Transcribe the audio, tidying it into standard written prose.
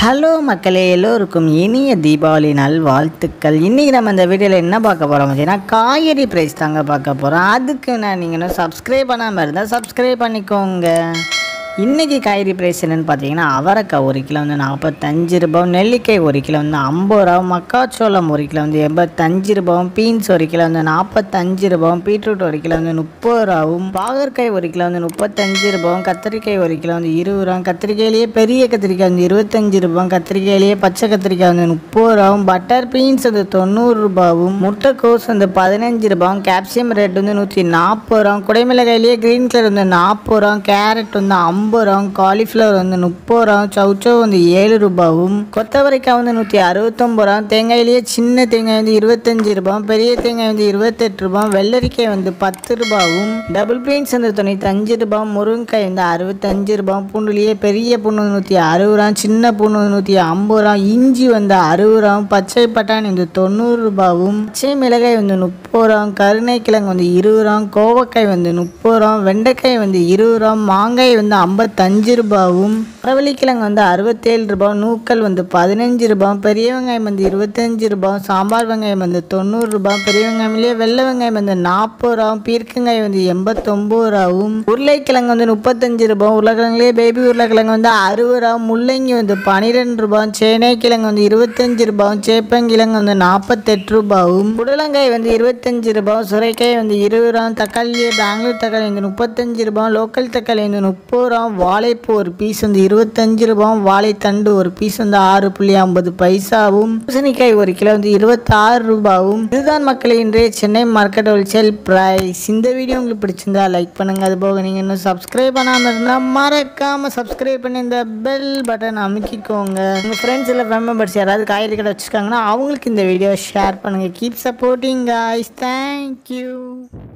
Hello மக்களே, எல்லோருக்கும் இனிய தீபாவளி நல்வாழ்த்துக்கள். இன்றைக்கி நம்ம இந்த வீடியோவில் என்ன பார்க்க போகிறோம் அப்படின்னா, காய்கறி ப்ரைஸ் தாங்க பார்க்க போகிறோம். அதுக்கு நீங்கள் இன்னும் சப்ஸ்கிரைப் பண்ணாமல் இருந்தால் சப்ஸ்கிரைப் பண்ணிக்கோங்க. இன்றைக்கி காய்கறி ப்ரைஸ் என்னென்னு பார்த்தீங்கன்னா, அவரைக்காய் 1 கிலோ வந்து 45 ரூபாய், நெல்லிக்காய் 1 கிலோ வந்து 50 ரூபா, மக்காச்சோளம் 1 கிலோ வந்து 85 ரூபாய், பீன்ஸ் 1 கிலோ வந்து 45 ரூபாய், பீட்ரூட் 1 கிலோ வந்து 30 ரூபாயும், பாகற்காய் 1 கிலோ வந்து 35 ரூபாயும், கத்திரிக்காய் 1 கிலோ வந்து 20 ரூபாய், கத்திரிக்காயிலேயே பெரிய கத்திரிக்காய் வந்து 25 ரூபாய், கத்திரிக்காயிலேயே பச்சை கத்திரிக்காய் வந்து 30 ரூபாயும், பட்டர் பீன்ஸ் வந்து 90 ரூபாயும், முட்டைக்கோஸ் வந்து 15 ரூபாயும், கேப்சியம் ரேட் வந்து 140 ரூபாயும், குடைமிளகாயிலேயே கிரீன் கலர் வந்து 40 ரூபாயும், கேரட் வந்து 50 ரூபாயும், காலிஃப்ளவர் வந்து 30 ரூபாயும், சவுச்சோ வந்து 7 ரூபாயும், கொத்தவரைக்காய் வந்து 169 ரூபாயும், தேங்காயிலேயே சின்ன தேங்காய் வந்து 25 ரூபாயும், பெரிய தேங்காய் வந்து 28 ரூபாயும், வெள்ளரிக்காய் வந்து 10 ரூபாயும், டபுள் பீன்ஸ் வந்து 95 ரூபாயும், முருங்கைக்காய் வந்து 65 ரூபாயும், பூண்டுலேயே பெரிய பூண்டு வந்து 160 ரூபாயும், சின்ன பூண்டு வந்து 150 ரூபாயும், இஞ்சி வந்து 60 ரூபாயும், பச்சை பட்டாணி வந்து 90 ரூபாயும், பச்சை மிளகாய் வந்து 30 ரூபாயும், கருணைக்கிழங்கு வந்து 20 ரூபாயும், கோவக்காய் வந்து 30 ரூபாயும், வெண்டைக்காய் வந்து 20 ரூபாயும், மாங்காய் வந்து 55 ரூபாயும், மரவள்ளிக்கிழங்கு வந்து 67 ரூபாயும், நூக்கல் வந்து 15 ரூபாயும், பெரிய வெங்காயம் வந்து 25 ரூபாயும், சாம்பார் வெங்காயம் வந்து 90 ரூபாயும், பெரிய வெங்காயமிலேயே வெள்ளை வெங்காயம் வந்து 40 ரூபாயும், பீர்க்கங்காய் வந்து 89 ரூபாயும், உருளைக்கிழங்கு வந்து 35 ரூபாயும், உருளைக்கிழங்குலேயே பேபி உருளைக்கிழங்கு வந்து 60 ரூபாயும், முள்ளங்கி வந்து 12 ரூபாயும், சேனைக்கிழங்கு வந்து 25 ரூபாயும், சேப்பங்கிழங்கு வந்து 48 ரூபாயும், புடலங்காய் வந்து 25 ரூபாயும், சுரைக்காய் வந்து 20 ரூபாயும், தக்காளியே பெங்களூர் தக்காளி வந்து 35 ரூபாயும், லோக்கல் தக்காளி வந்து 30 ரூபாயும், வாழைப்பூ ஒரு பீஸ் வந்து 25 ரூபாயும், வாழைத்தண்டு ஒரு பீஸ் வந்து 6.50 பைசாவும், பூசணிக்காய் 1 கிலோ வந்து 26 ரூபாயும். இதுதான் மக்களே இன்றைய சென்னை மார்க்கெட் ஹோல்சேல் பிரைஸ். இந்த வீடியோ உங்களுக்கு பிடிச்சிருந்தா லைக் பண்ணுங்க. அது போக நீங்கள் இன்னும் சப்ஸ்கிரைப் பண்ணாமல் இருந்தால் மறக்காம சப்ஸ்கிரைப் பண்ணி இந்த பெல் பட்டன் அமுக்கிக்கோங்க. உங்கள் ஃப்ரெண்ட்ஸ் இல்லை ஃபேமிலி மெம்பர்ஸ் யாராவது காய்கறி கடை வச்சுருக்காங்கன்னா அவங்களுக்கு இந்த வீடியோ ஷேர் பண்ணுங்கள். Keep supporting guys. தேங்க்யூ.